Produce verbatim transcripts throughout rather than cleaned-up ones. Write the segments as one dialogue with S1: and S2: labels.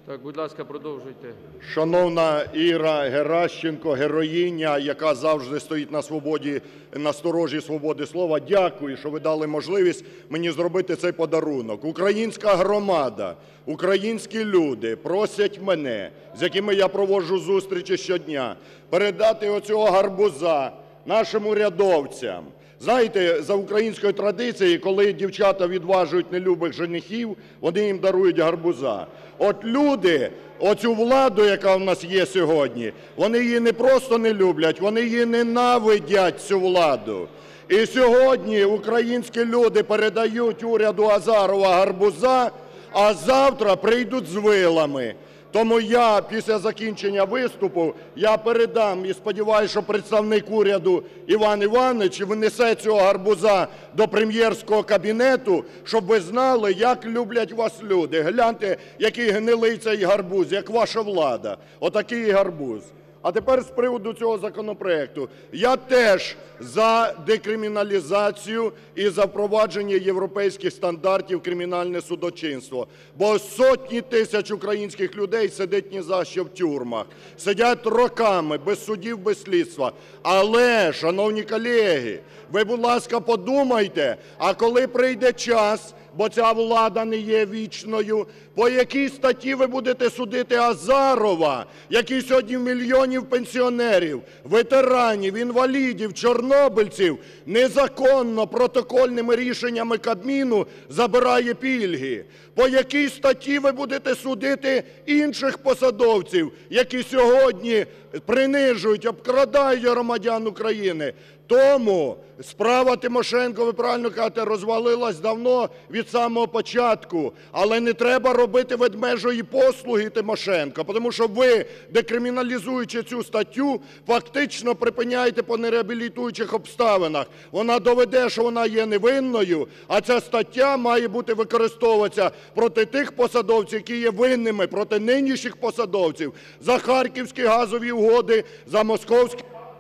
S1: Так, будь ласка, продовжуйте.
S2: Шановна Іра Геращенко, героїня, яка завжди стоїть на свободі, на сторожі свободи слова, дякую, що ви дали можливість мені зробити цей подарунок. Українська громада, українські люди просять мене, з якими я проводжу зустрічі щодня, передати оцього гарбуза нашим урядовцям. Знаєте, за українською традицією, коли дівчата відважують нелюбих женихів, вони їм дарують гарбуза. От люди, оцю владу, яка в нас є сьогодні, вони її не просто не люблять, вони її ненавидять, цю владу. І сьогодні українські люди передають уряду Азарова гарбуза, а завтра прийдуть з вилами. Тому я після закінчення виступу, я передам і сподіваюся, що представник уряду Іван Іванович внесе цього гарбуза до прем'єрського кабінету, щоб ви знали, як люблять вас люди. Гляньте, який гнилий цей гарбуз, як ваша влада. Отакий гарбуз. А тепер з приводу цього законопроекту. Я теж за декриміналізацію і за впровадження європейських стандартів кримінальне судочинство. Бо сотні тисяч українських людей сидять ні за що в тюрмах. Сидять роками, без судів, без слідства. Але, шановні колеги, ви, будь ласка, подумайте, а коли прийде час, бо ця влада не є вічною, по якій статті ви будете судити Азарова, який сьогодні в мільйонів пенсіонерів, ветеранів, інвалідів, чорнобильців незаконно протокольними рішеннями Кабміну забирає пільги? По якій статті ви будете судити інших посадовців, які сьогодні принижують, обкрадають громадян України? Тому справа Тимошенко, ви правильно кажете, розвалилась давно від самого початку. Але не треба робити ведмежої послуги Тимошенко, тому що ви, декриміналізуючи цю статтю, фактично припиняєте по нереабілітуючих обставинах. Вона доведе, що вона є невинною, а ця стаття має бути використовуватися проти тих посадовців, які є винними, проти нинішніх посадовців за харківські газові угоди, за московські...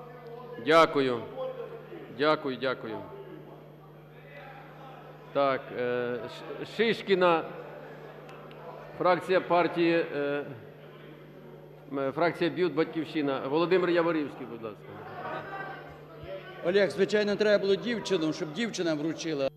S1: Дякую. Дякую, дякую. Так, е, Шишкіна, фракція партії, е, фракція «Б'ют Батьківщина». Володимир Яворівський, будь ласка.
S3: Олег, звичайно, треба було дівчину, щоб дівчина вручила.